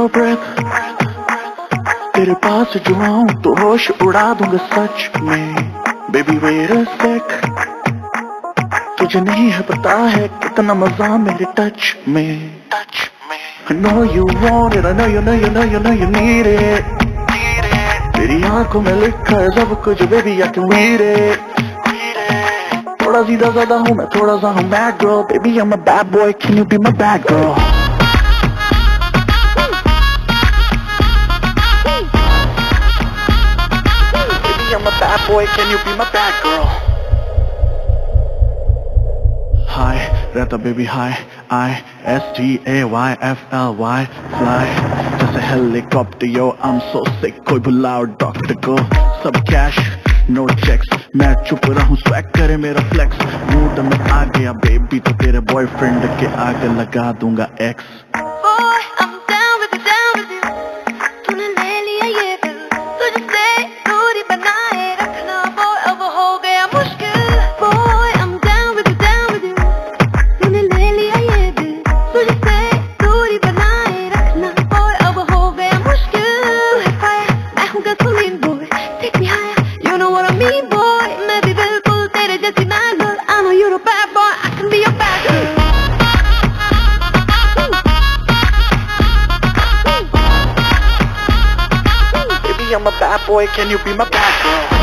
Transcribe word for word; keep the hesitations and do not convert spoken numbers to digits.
your breath, तेरे पास जो आऊं तो होश उड़ा दूंगा सच में. Baby wait a sec, तुझे नहीं है पता है कितना मजा मेरे टच में. I know you want it, I know you know you know you know you need it. तेरी आंखों में लिखा है सब कुछ baby I can read it. थोड़ा सीधा साधा हूँ मैं थोड़ा सा हूँ mad girl. Baby I'm a bad boy, can you be my bad girl? Baby I'm a bad boy, can you be my bad girl? Hi, रहता baby hi, I S T A Y F L Y, fly जैसे helicopter yo, I'm so sick कोई बुलाओ doctor को. सब cash, no checks, मैं चुप रहा हूँ swag करे मेरा flex. मूड में आ गया baby तो तेरे boyfriend के आगे लगा दूंगा X. Boy, I'm down with you, down with you. तूने ले लिया ये दिल, तुझसे दूरी बनाए रखना boy अब हो गया मुश्किल. Boy, I'm down with you, down with you. तूने ले लिया ये दिल, तुझसे दूरी बनाए रखना boy अब हो गया मुश्किल. तू है fire, मैं हूँ gasoline boy. Take me higher, you know what I mean boy. मैं भी बिल्कुल तेरे जैसी mad girl. I know you're a bad boy, I can be your bad girl. Baby I'm a bad boy, can you be my bad girl?